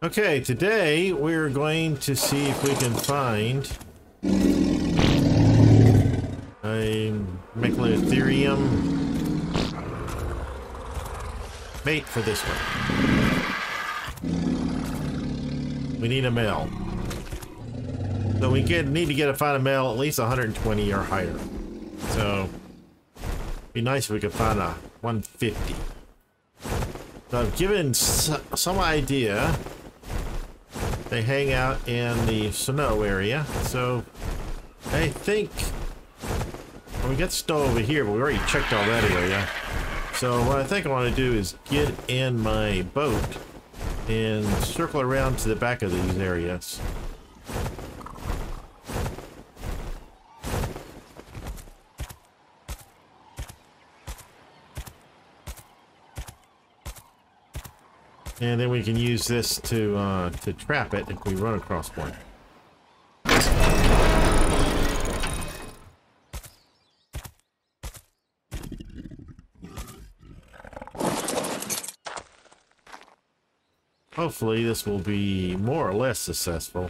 Okay, today we're going to see if we can find a Megatherium mate for this one. We need a male. So we need to find a male at least 120 or higher. So it'd be nice if we could find a 150. So I've given some idea. They hang out in the snow area, so I think we got snow over here, but we already checked all that area. So what I think I want to do is get in my boat and circle around to the back of these areas. And then we can use this to trap it if we run across one. Hopefully this will be more or less successful.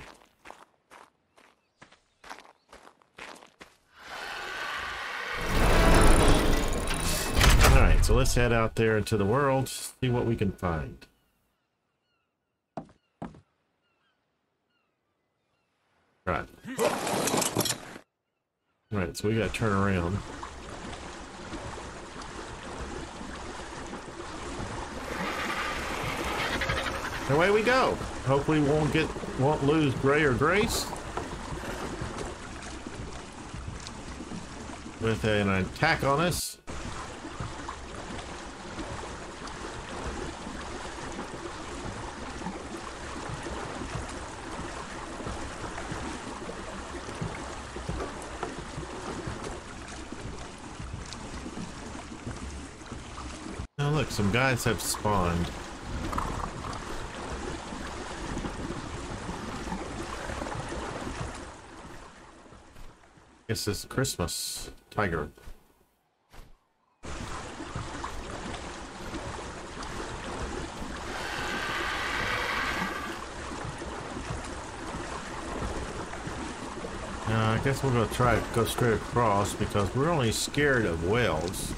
Alright, so let's head out there into the world, see what we can find. Right. Right, so we gotta turn around. Away we go. Hopefully we won't lose Gray or Grace with an attack on us. Now look, some guys have spawned. Guess it's Christmas tiger. I guess we're gonna try to go straight across because we're only scared of whales.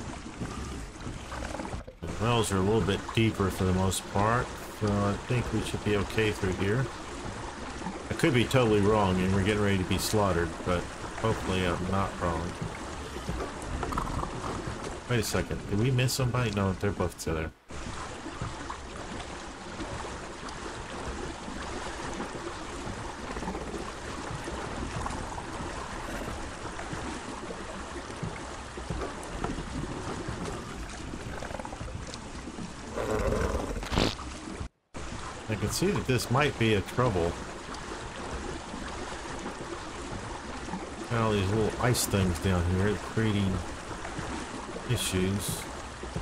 The wells are a little bit deeper for the most part, so I think we should be okay through here. I could be totally wrong and we're getting ready to be slaughtered, but hopefully I'm not wrong. Wait a second, did we miss somebody? No, they're both still there. I can see that this might be a trouble. All these little ice things down here creating issues.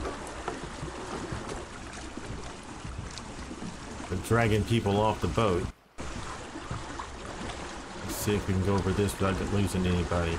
They're dragging people off the boat. Let's see if we can go over this without losing anybody.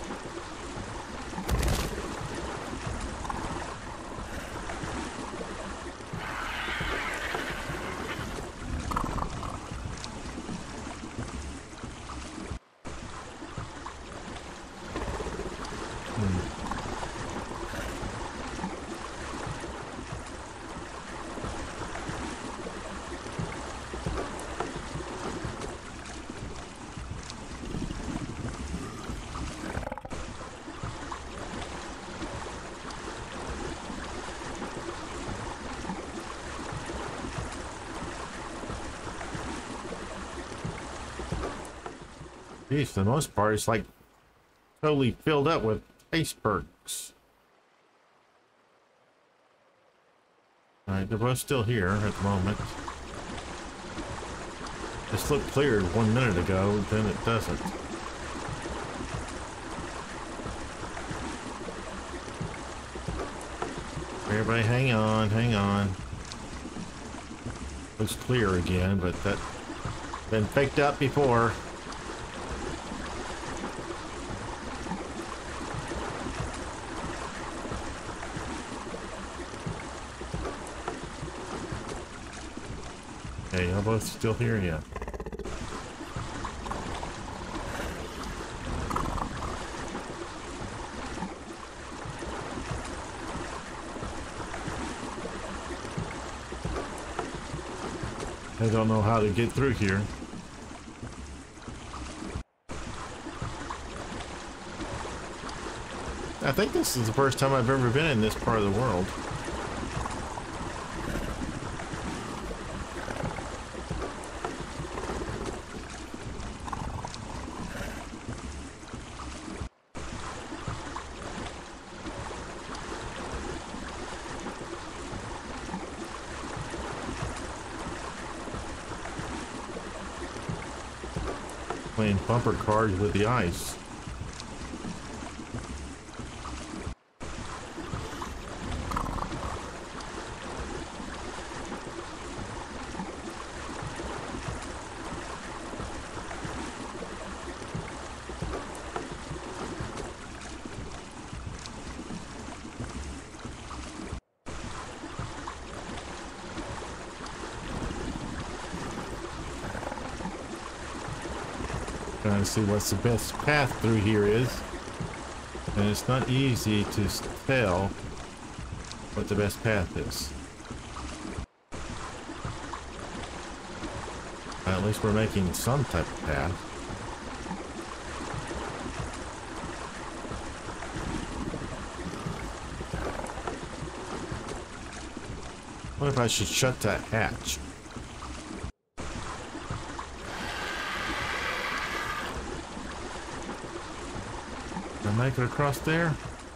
Geez, for the most part, it's like totally filled up with icebergs. Alright, they're both still here at the moment. This looked cleared 1 minute ago, then it doesn't. Everybody hang on, hang on. Looks clear again, but that's been picked up before. Okay, y'all both still here? Yeah. I don't know how to get through here. I think this is the first time I've ever been in this part of the world. Playing bumper cars with the ice. Trying to see what's the best path through here is, and it's not easy to tell what the best path is. At least we're making some type of path. What if I should shut that hatch? Can I make it across there?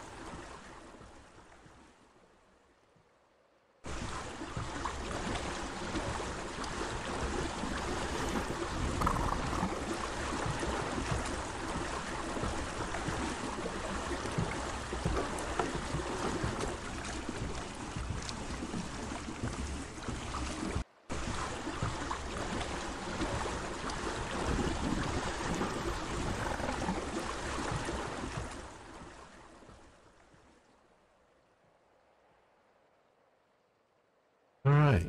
All right.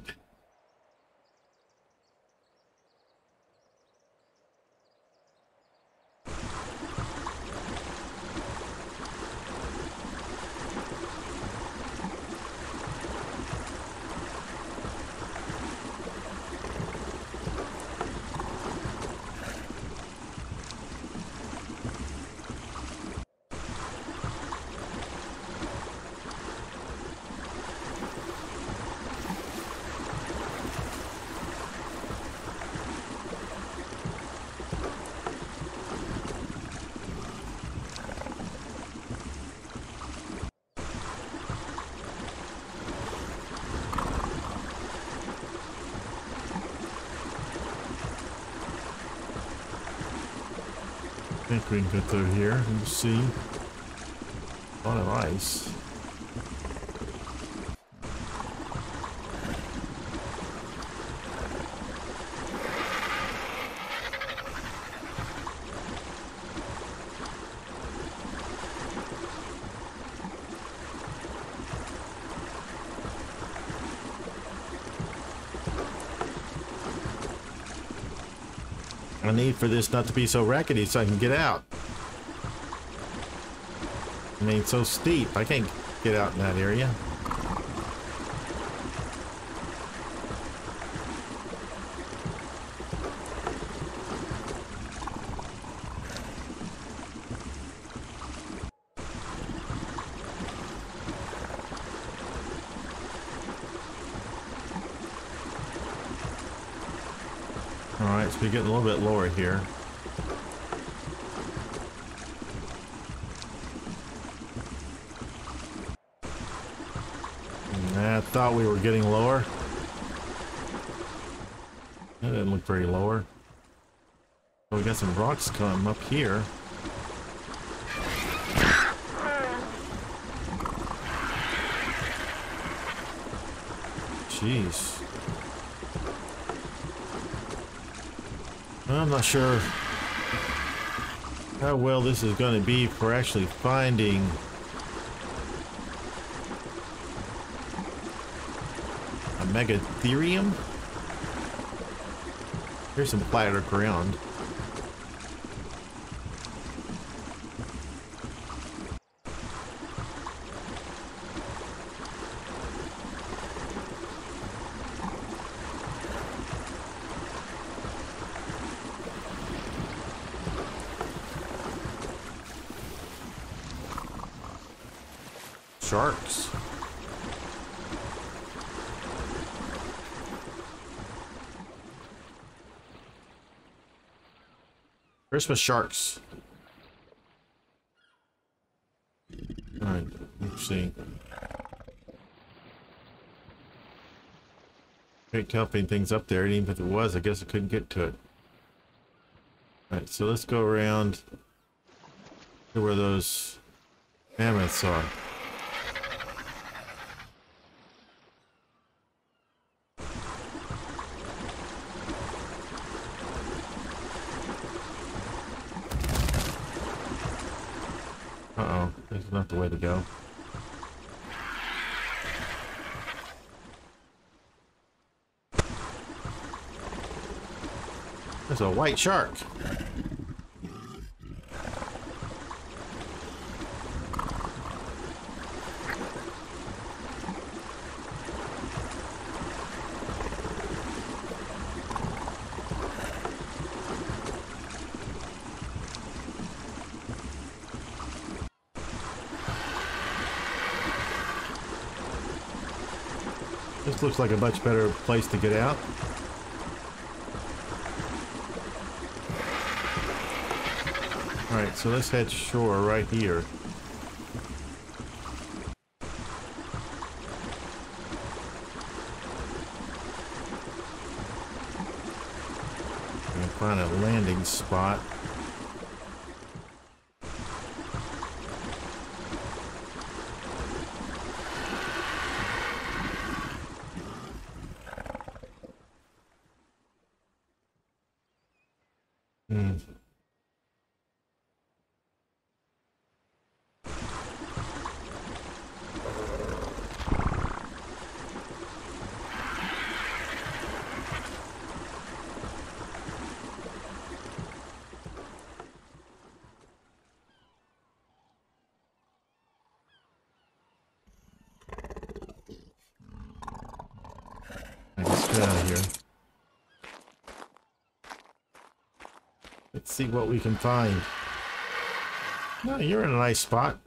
I think we can go through here and see a lot of ice. I need for this not to be so rackety so I can get out. I mean, it's so steep. I can't get out in that area. Alright, so we're getting a little bit lower here. I thought we were getting lower. That didn't look very lower. Oh, we got some rocks coming up here. Jeez. I'm not sure how well this is going to be for actually finding a Megatherium. Here's some flatter ground. Sharks. Christmas sharks. Alright, let's see. Can't tell if anything's up there, and even if it was, I guess I couldn't get to it. Alright, so let's go around to where those mammoths are. Uh-oh, that's not the way to go. There's a white shark. This looks like a much better place to get out. Alright, so let's head shore right here. And find a landing spot. Let's get out of here. Let's see what we can find. No, you're in a nice spot.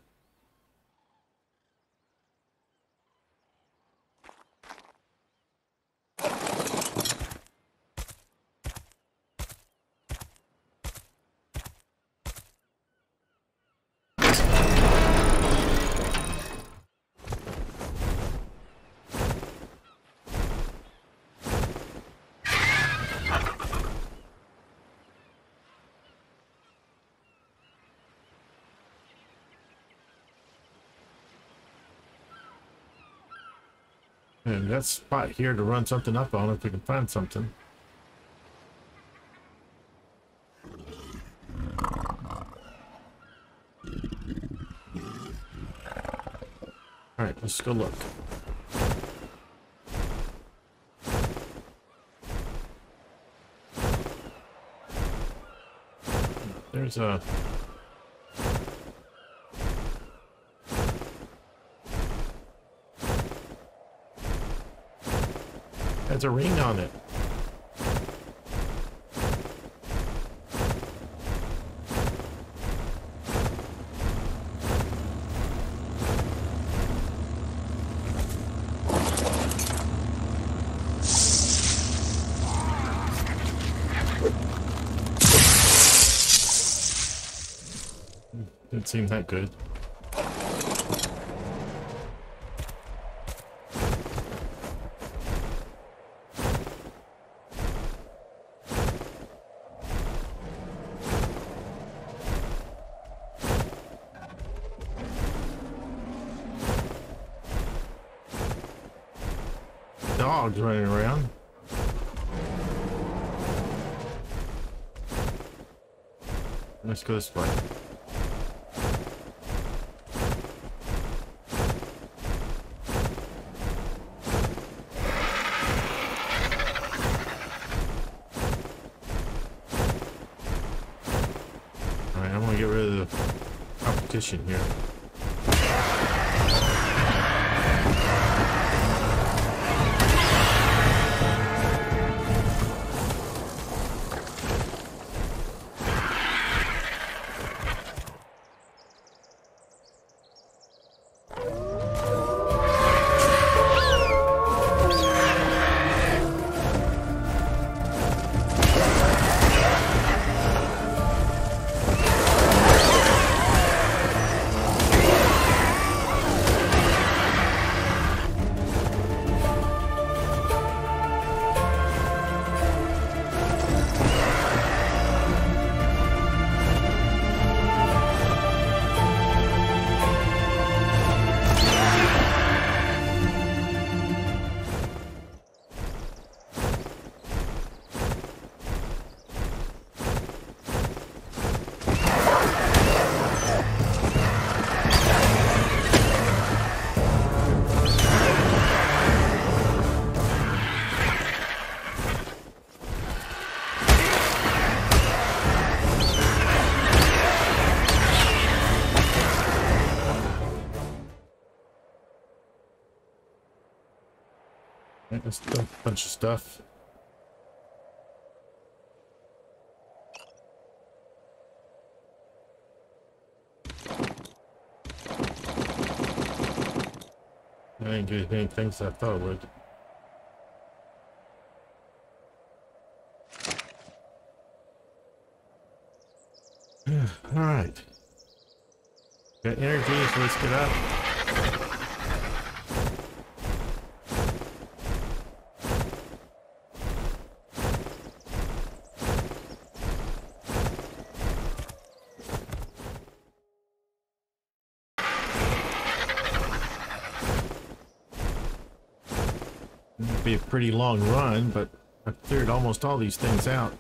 And that spot here to run something up on if we can find something. Alright, let's go look. There's a... Has a ring on it. Didn't seem that good. Dogs running around. Let's go this way. competition here. There's a bunch of stuff. I didn't do as many things as I thought it would. All right. Got energy, so let's get up. It'd be a pretty long run, but I cleared almost all these things out.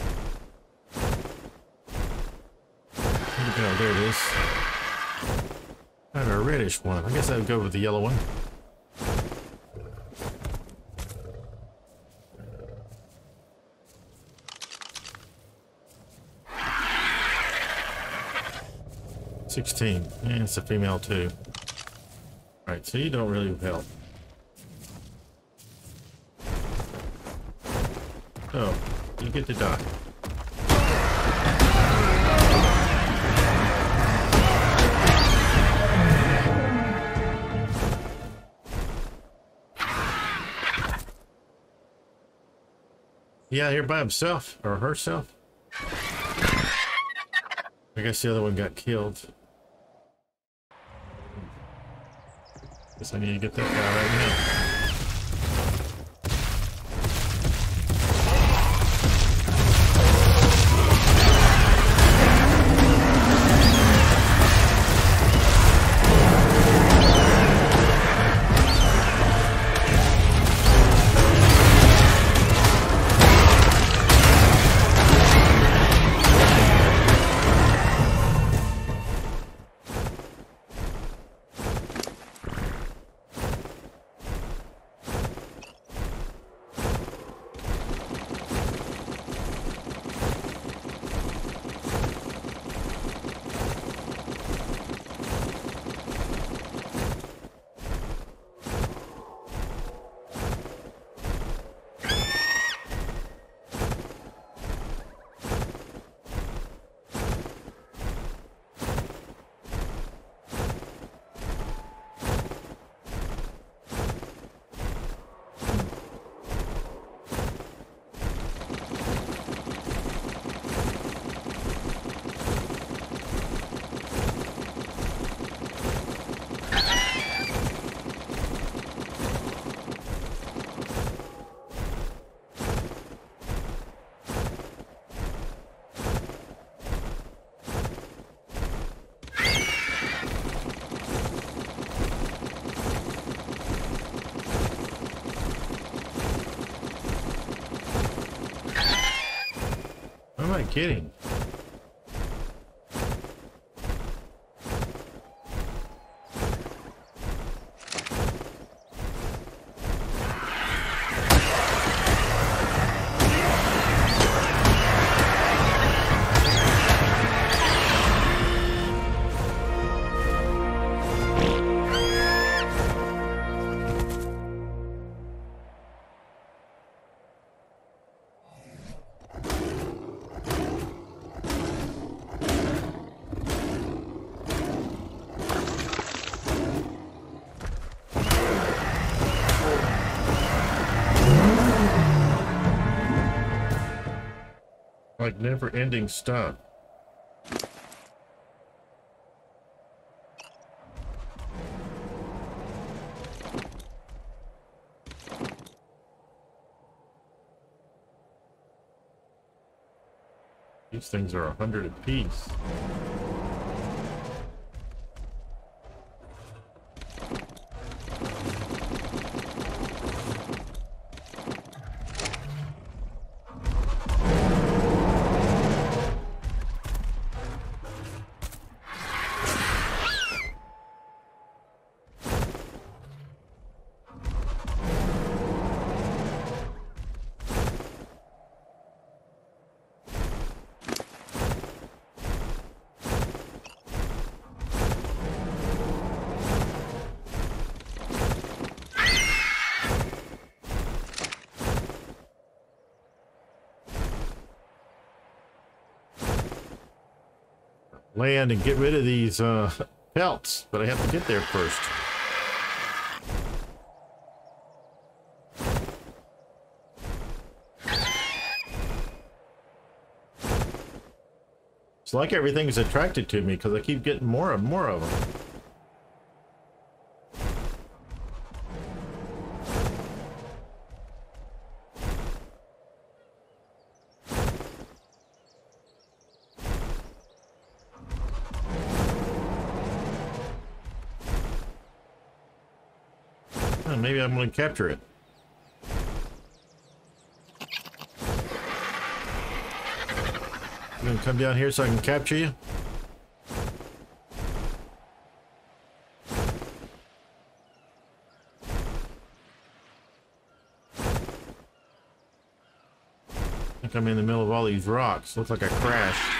Oh, there it is. I have a reddish one. I guess I would go with the yellow one. $16. And it's a female too. Alright, so you don't really help. Oh, you get to die. Yeah, here by himself or herself. I guess the other one got killed. Guess I need to get that guy right now. I'm not kidding. Like never-ending stuff. These things are 100 apiece. Land and get rid of these pelts, but I have to get there first. It's like everything's attracted to me because I keep getting more and more of them. Maybe I'm going to capture it. You going to come down here so I can capture you? I think I'm in the middle of all these rocks. Looks like I crashed.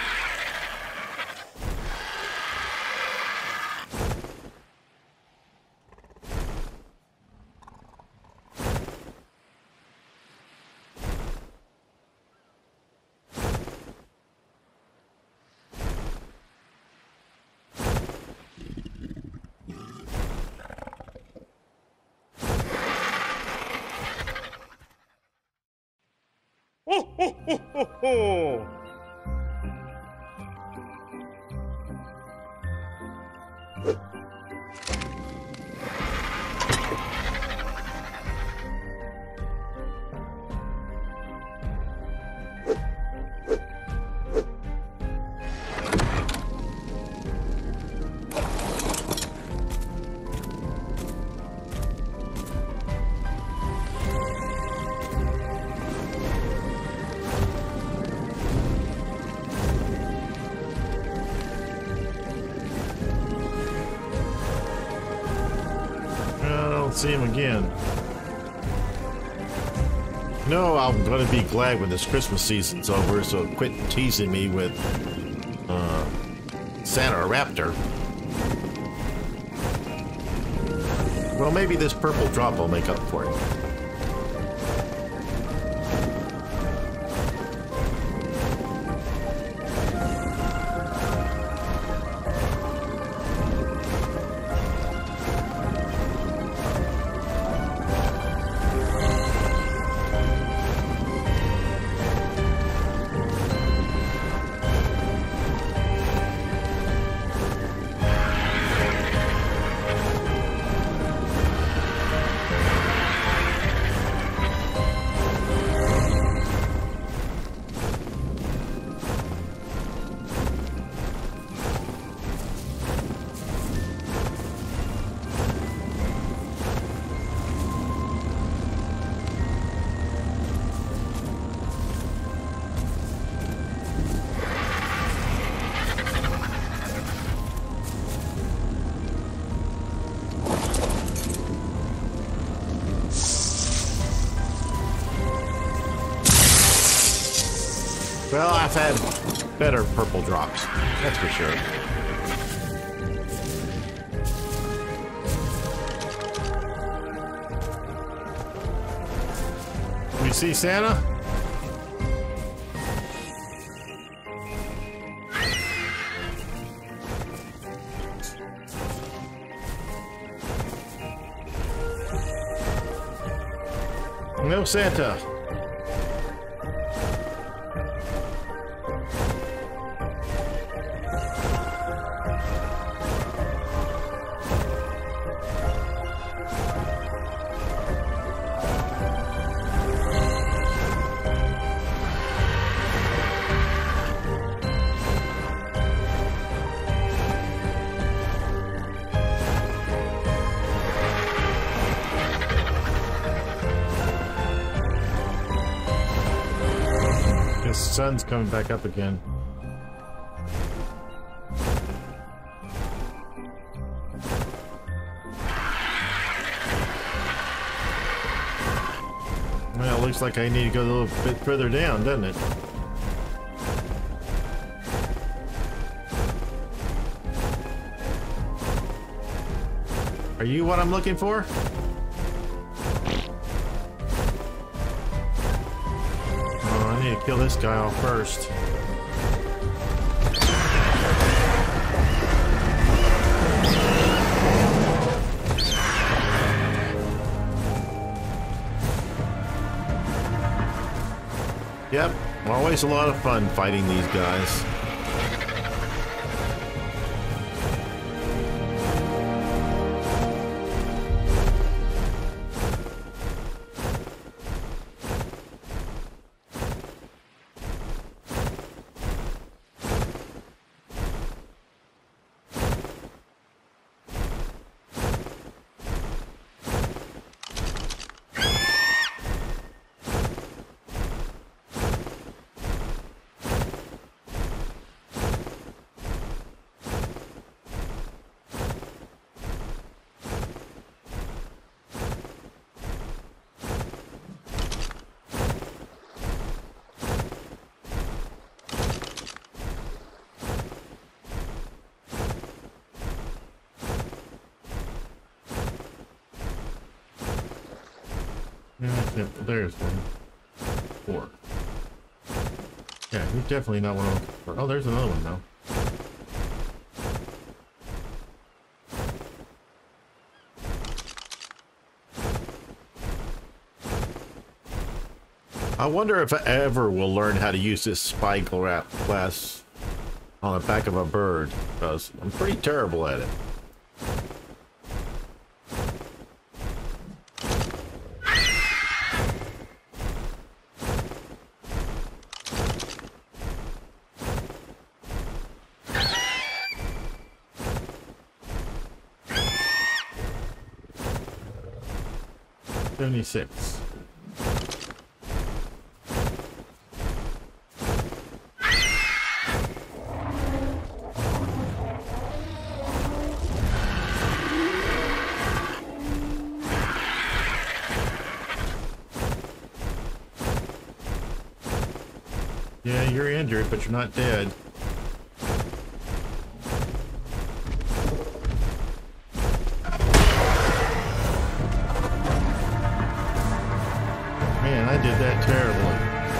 Ho, ho, ho, ho, ho. See him again. No, I'm going to be glad when this Christmas season's over, so quit teasing me with Santa Raptor. Well, maybe this purple drop will make up for it. Well, I've had better purple drops, that's for sure. You see Santa? No Santa. The sun's coming back up again. Well, it looks like I need to go a little bit further down, doesn't it? Are you what I'm looking for? Oh, I need to kill this guy off first. Yep, always a lot of fun fighting these guys. There's one. 4. Yeah, you're definitely not one of them. Oh, there's another one now. I wonder if I ever will learn how to use this spyglass on the back of a bird, because I'm pretty terrible at it. .76. Yeah, you're injured, but you're not dead. Man, I did that terribly.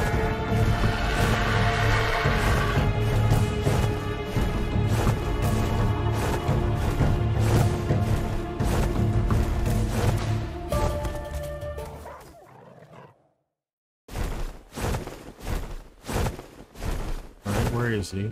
All right, where is he?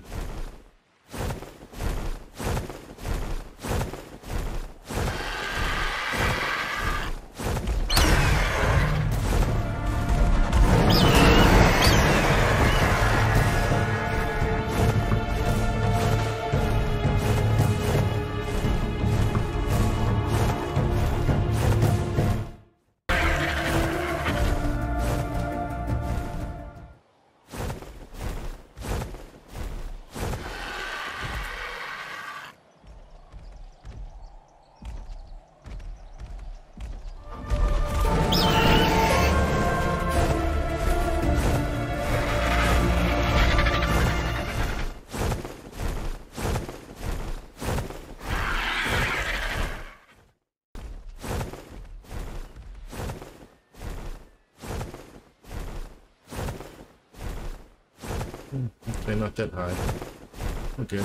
Okay, not that high. Okay.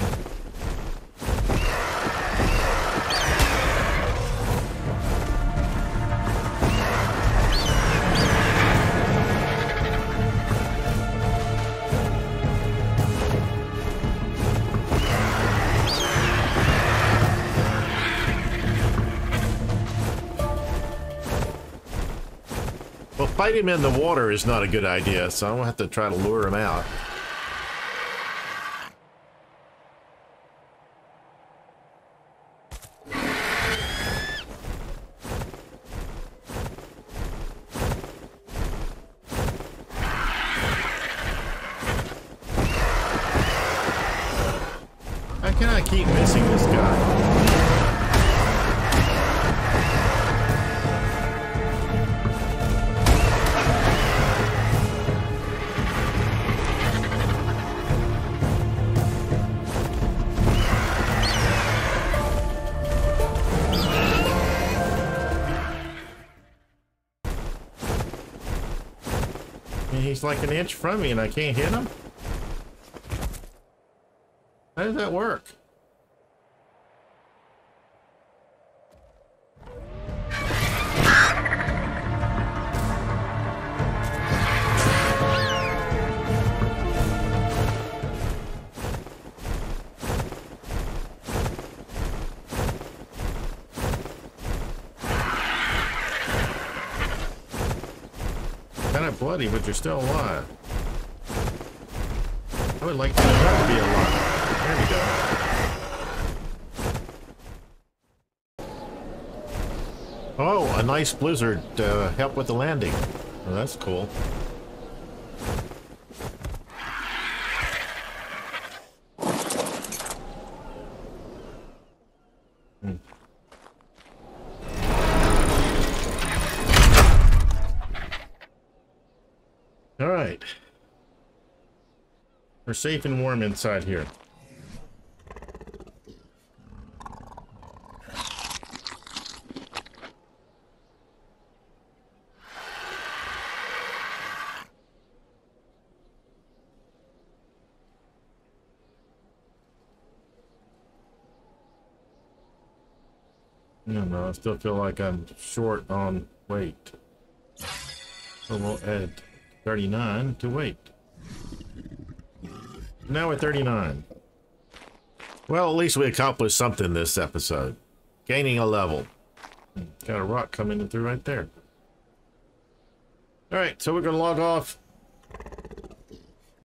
Well, fighting him in the water is not a good idea, so I'm gonna have to try to lure him out. can I keep missing this guy? He's like an inch from me and I can't hit him? How does that work? Kind of bloody, but you're still alive. I would like to not be alive. There we go. Oh, a nice blizzard to help with the landing. Oh, that's cool. All right. We're safe and warm inside here. I don't know, I still feel like I'm short on weight. So we'll add 39 to weight. Now we're 39. Well, at least we accomplished something this episode. Gaining a level. Got a rock coming through right there. Alright, so we're going to log off.